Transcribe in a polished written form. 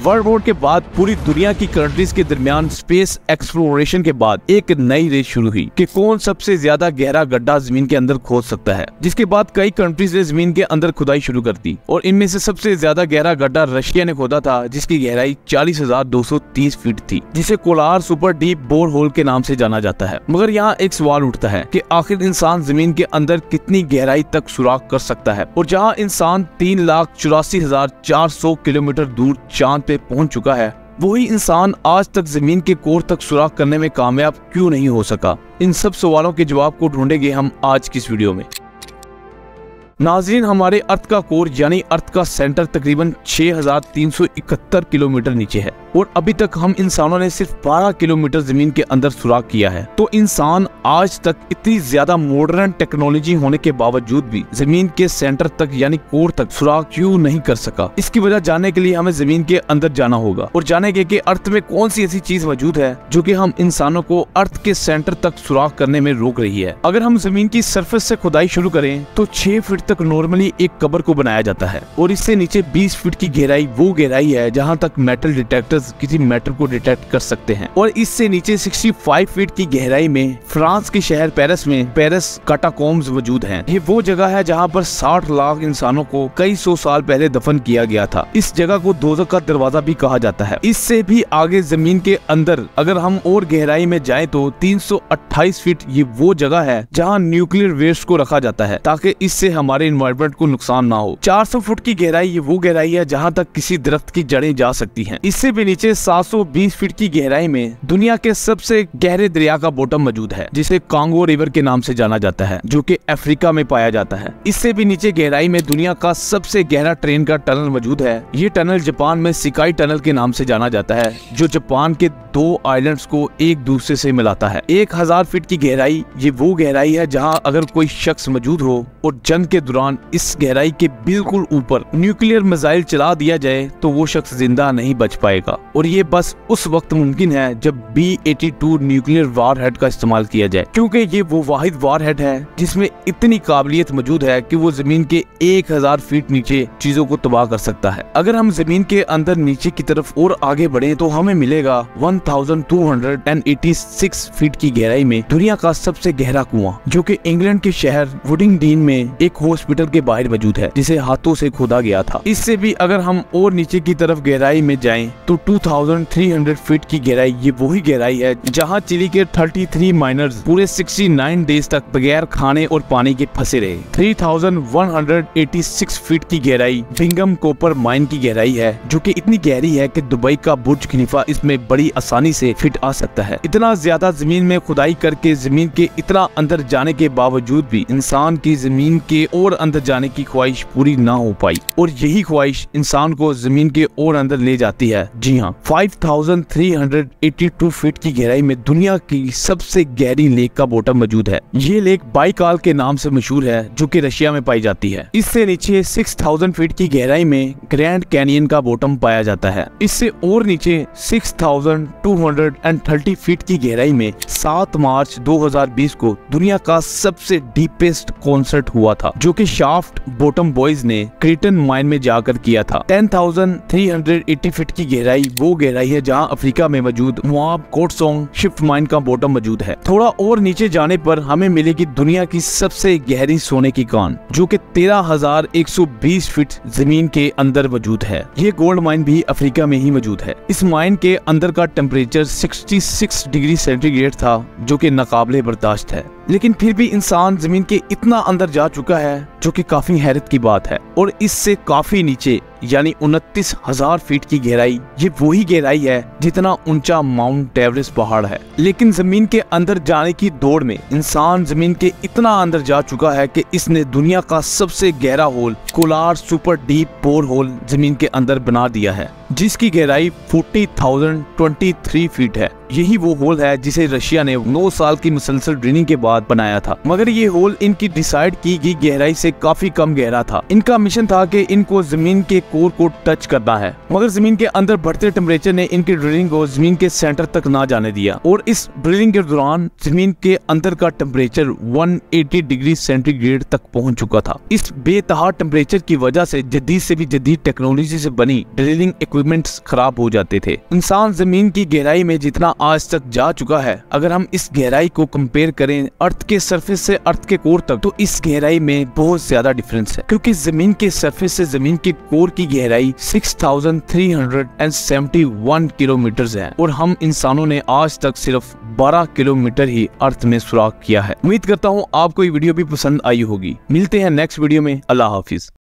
World war के बाद पूरी दुनिया की कंट्रीज के दरमियान स्पेस एक्सप्लोरेशन के बाद एक नई रेस शुरू हुई कि कौन सबसे ज्यादा गहरा गड्ढा जमीन के अंदर खोद सकता है, जिसके बाद कई कंट्रीज ने जमीन के अंदर खुदाई शुरू कर दी और इनमें से सबसे ज्यादा गहरा गड्ढा रशिया ने खोदा था, जिसकी गहराई 40,230 फीट थी, जिसे Kolar super deep bore hole के नाम से जाना जाता है। मगर यहाँ एक सवाल उठता है कि आखिर इंसान जमीन के अंदर कितनी गहराई तक सुराख कर सकता है, और जहाँ इंसान 3,84,400 किलोमीटर दूर चांद पे पहुंच चुका है, वही इंसान आज तक जमीन के कोर तक सुराख करने में कामयाब क्यों नहीं हो सका। इन सब सवालों के जवाब को ढूंढेंगे हम आज की इस वीडियो में। नाज़रीन, हमारे अर्थ का कोर यानी अर्थ का सेंटर तकरीबन 6,371 किलोमीटर नीचे है और अभी तक हम इंसानों ने सिर्फ 12 किलोमीटर जमीन के अंदर सुराख किया है। तो इंसान आज तक इतनी ज्यादा मॉडर्न टेक्नोलॉजी होने के बावजूद भी जमीन के सेंटर तक यानी कोर तक सुराख क्यों नहीं कर सका। इसकी वजह जानने के लिए हमें जमीन के अंदर जाना होगा और जानेंगे कि अर्थ में कौन सी ऐसी चीज मौजूद है जो कि हम इंसानों को अर्थ के सेंटर तक सुराख करने में रोक रही है। अगर हम जमीन की सरफेस से खुदाई शुरू करें तो 6 फीट तक नॉर्मली एक कब्र को बनाया जाता है और इससे नीचे 20 फीट की गहराई वो गहराई है जहाँ तक मेटल डिटेक्टर्स किसी मेटल को डिटेक्ट कर सकते हैं, और इससे नीचे 65 फीट की गहराई में फ्रांस के शहर पेरिस में पेरिस कैटाकोम्स मौजूद हैं। ये वो जगह है जहाँ पर 60 लाख इंसानों को कई सौ साल पहले दफन किया गया था। इस जगह को दोज़ख का दरवाजा भी कहा जाता है। इससे भी आगे जमीन के अंदर अगर हम और गहराई में जाएं तो 328 फीट ये वो जगह है जहाँ न्यूक्लियर वेस्ट को रखा जाता है ताकि इससे हमारे एनवायरनमेंट को नुकसान ना हो। 400 फुट की गहराई ये वो गहराई है जहाँ तक किसी दरख्त की जड़ें जा सकती हैं। इससे भी नीचे 720 फीट की गहराई में दुनिया के सबसे गहरे दरिया का बॉटम मौजूद है, जिसे कांगो रिवर के नाम से जाना जाता है, जो कि अफ्रीका में पाया जाता है। इससे भी नीचे गहराई में दुनिया का सबसे गहरा ट्रेन का टनल मौजूद है। ये टनल जापान में सिकाई टनल के नाम से जाना जाता है, जो जापान के 2 आइलैंड्स को एक दूसरे से मिलाता है। 1000 फीट की गहराई ये वो गहराई है जहाँ अगर कोई शख्स मौजूद हो और जंग के दौरान इस गहराई के बिल्कुल ऊपर न्यूक्लियर मिसाइल चला दिया जाए तो वो शख्स जिंदा नहीं बच पाएगा, और ये बस उस वक्त मुमकिन है जब B-82 न्यूक्लियर वारहेड का इस्तेमाल किया जाए, क्योंकि ये वो वाहिद वारहेड है जिसमें इतनी काबिलियत मौजूद है कि वो जमीन के 1000 फीट नीचे चीजों को तबाह कर सकता है। अगर हम जमीन के अंदर नीचे की तरफ और आगे बढ़े तो हमें मिलेगा 1286 फीट की गहराई में दुनिया का सबसे गहरा कुआं, जो कि इंग्लैंड के शहर वुडिंगडीन में एक हॉस्पिटल के बाहर मौजूद है, जिसे हाथों से खोदा गया था। इससे भी अगर हम और नीचे की तरफ गहराई में जाएं तो 2300 फीट की गहराई ये वही गहराई है जहां चिली के 33 माइनर्स पूरे 69 डेज तक बगैर खाने और पानी के फंसे रहे। 3186 फीट की गहराई बिंगम कॉपर माइन की गहराई है, जो कि इतनी गहरी है कि दुबई का बुर्ज खलीफा इसमें बड़ी आसानी से फिट आ सकता है। इतना ज्यादा जमीन में खुदाई करके जमीन के इतना अंदर जाने के बावजूद भी इंसान की जमीन के और अंदर जाने की ख्वाहिश पूरी ना हो पाई, और यही ख्वाहिश इंसान को जमीन के और अंदर ले जाती है। जी हाँ, 5382 फीट की गहराई में दुनिया की सबसे गहरी लेक का बॉटम मौजूद है। ये लेक बाइकाल के नाम से मशहूर है, जो कि रशिया में पाई जाती है। इससे नीचे 6000 फीट की गहराई में ग्रैंड कैनियन का बॉटम पाया जाता है। इससे और नीचे 6230 फीट की गहराई में 7 मार्च 2020 को दुनिया का सबसे डीपेस्ट कॉन्सर्ट हुआ था, जो कि शाफ्ट बॉटम बॉयज ने क्रीटन माइन में जाकर किया था। 10,380 फीट की गहराई वो गहराई है जहां अफ्रीका में मौजूद मुआब कोटसोंग शिफ्ट माइन का बॉटम मौजूद है। थोड़ा और नीचे जाने पर हमें मिलेगी दुनिया की सबसे गहरी सोने की कान, जो कि 13,120 फीट जमीन के अंदर मौजूद है। ये गोल्ड माइन भी अफ्रीका में ही मौजूद है। इस माइन के अंदर का टेम्परेचर 66 डिग्री सेंटीग्रेड था, जो कि नाकाबिले बर्दाश्त है, लेकिन फिर भी इंसान जमीन के इतना अंदर जा चुका है, जो कि काफी हैरत की बात है। और इससे काफी नीचे यानी 29,000 फीट की गहराई ये वही गहराई है जितना ऊंचा माउंट एवरेस्ट पहाड़ है। लेकिन जमीन के अंदर जाने की दौड़ में इंसान जमीन के इतना अंदर जा चुका है कि इसने दुनिया का सबसे गहरा hole Kolar super deep bore hole जमीन के अंदर बना दिया है, जिसकी गहराई 40,023 फीट है। यही वो होल है जिसे रशिया ने 9 साल की मुसलसल ड्रिलिंग के बाद बनाया था, मगर ये होल इनकी डिसाइड की गई गहराई से काफी कम गहरा था। इनका मिशन था कि इनको जमीन के कोर को टच करना है, मगर जमीन के अंदर बढ़ते टेम्परेचर ने इनकी ड्रिलिंग को जमीन के सेंटर तक ना जाने दिया और इस ड्रिलिंग के दौरान जमीन के अंदर का टेम्परेचर 180 डिग्री सेंटीग्रेड तक पहुंच चुका था। इस बेतहा टेम्परेचर की वजह से जदीद से भी जदीद टेक्नोलॉजी से बनी ड्रिलिंग इक्विपमेंट्स खराब हो जाते थे। इंसान जमीन की गहराई में जितना आज तक जा चुका है, अगर हम इस गहराई को कंपेयर करें अर्थ के सरफेस से अर्थ के कोर तक, तो इस गहराई में बहुत ज्यादा डिफरेंस है, क्योंकि जमीन के सरफेस से जमीन के कोर की गहराई 6371 किलोमीटर है और हम इंसानों ने आज तक सिर्फ 12 किलोमीटर ही अर्थ में सुराख किया है। उम्मीद करता हूँ आपको ये वीडियो भी पसंद आई होगी। मिलते हैं नेक्स्ट वीडियो में। अल्लाह हाफिज।